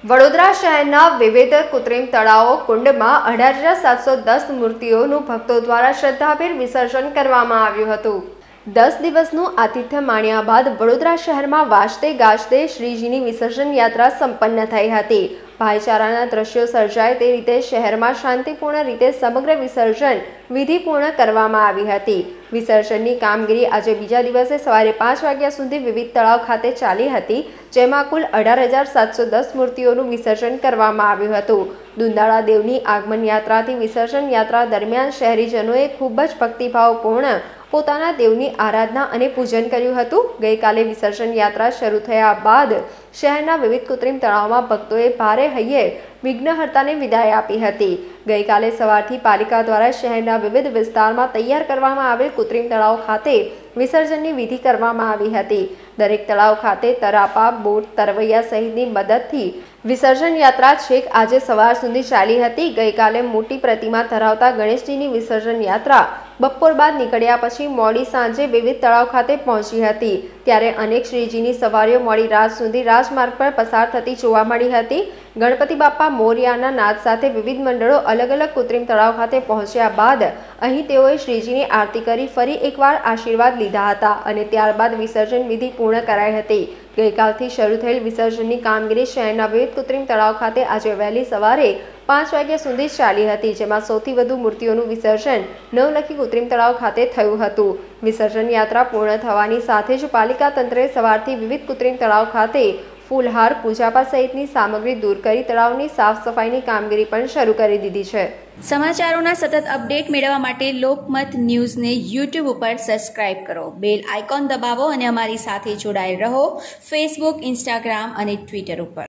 વડોદરા શહેરના વિવિધ કૃત્રિમ તળાવો કુંડમાં 18,710 મૂર્તિઓનું ભક્તો દ્વારા શ્રદ્ધાભેર વિસર્જન કરવામાં આવ્યું હતું। 10 દિવસનું આતિથ્ય માણ્યા બાદ વડોદરા શહેરમાં વાજતે ગાજતે શ્રીજીની વિસર્જન યાત્રા સંપન્ન થઈ હતી। ભાઈચારાના દ્રશ્યો સર્જાય તે રીતે શહેરમાં શાંતિપૂર્ણ રીતે સમગ્ર વિસર્જન વિધિ પૂર્ણ કરવામાં આવી હતી। વિસર્જનની કામગીરી આજે બીજા દિવસે સવારે 5 વાગ્યા સુધી વિવિધ તળાવ ખાતે ચાલી હતી, જેમાં કુલ 18,710 મૂર્તિઓનું વિસર્જન કરવામાં આવ્યું હતું। દુંદાળા દેવની આગમન યાત્રાથી વિસર્જન યાત્રા દરમિયાન શહેરીજનોએ ખૂબ જ ભક્તિભાવપૂર્ણ પોતાના દેવની આરાધના અને પૂજન કર્યું હતું। ગઈકાલે વિસર્જન યાત્રા શરૂ થયા બાદ શહેરના વિવિધ કૃત્રિમ તળાવમાં ભક્તોએ ભારે હૈયે વિઘ્નહર્તાને વિદાય આપી હતી। ગઈકાલે સવારથી પાલિકા દ્વારા શહેરના વિવિધ વિસ્તારમાં તૈયાર કરવામાં આવેલ કૃત્રિમ તળાવ ખાતે વિસર્જનની વિધિ કરવામાં આવી હતી। દરેક તળાવ ખાતે તરાપા, બોટ, તરવૈયા સહિતની મદદથી વિસર્જન યાત્રા છેક આજે સવાર સુધી ચાલી હતી। ગઈકાલે મોટી પ્રતિમા ધરાવતા ગણેશજીની વિસર્જન યાત્રા બપોર બાદ નીકળ્યા પછી મોડી સાંજે વિવિધ તળાવ ખાતે પહોંચી હતી। ત્યારે અનેક શ્રીજીની સવારીઓ મોડી રાત સુધી રાજમાર્ગ પર પસાર થતી જોવા મળી હતી। ગણપતિ બાપ્પા મોરયાના નાદ સાથે વિવિધ મંડળો અલગ અલગ કૃત્રિમ તળાવ ખાતે પહોંચ્યા બાદ અહીં તેઓએ શ્રીજીની આરતી કરી ફરી એકવાર આશીર્વાદ લીધા હતા અને ત્યારબાદ વિસર્જન વિધિ પૂર્ણ કરાઈ હતી। ગઈકાલથી શરૂ થયેલ વિસર્જનની કામગીરી શહેરના વિવિધ કૃત્રિમ તળાવ ખાતે આજે વહેલી સવારે 5 વાગ્યા સુધી ચાલી હતી, જેમાં સૌથી વધુ મૂર્તિઓનું વિસર્જન નવલખી કૃત્રિમ તળાવ ખાતે થયું હતું। વિસર્જન યાત્રા પૂર્ણ થવાની સાથે જ પાલિકા તંત્રે સવારથી વિવિધ કૃત્રિમ તળાવ ખાતે ફૂલહાર, પૂજાપા સહિતની સામગ્રી દૂર કરી તળાવની સાફ સફાઈની કામગીરી પણ શરૂ કરી દીધી છે। સમાચારોના સતત અપડેટ મેળવવા માટે લોકમત ન્યૂઝને YouTube ઉપર સબસ્ક્રાઇબ કરો, બેલ આઇકોન દબાવો અને અમારી સાથે જોડાયેલ રહો ફેસબુક, ઇન્સ્ટાગ્રામ અને ટ્વિટર ઉપર।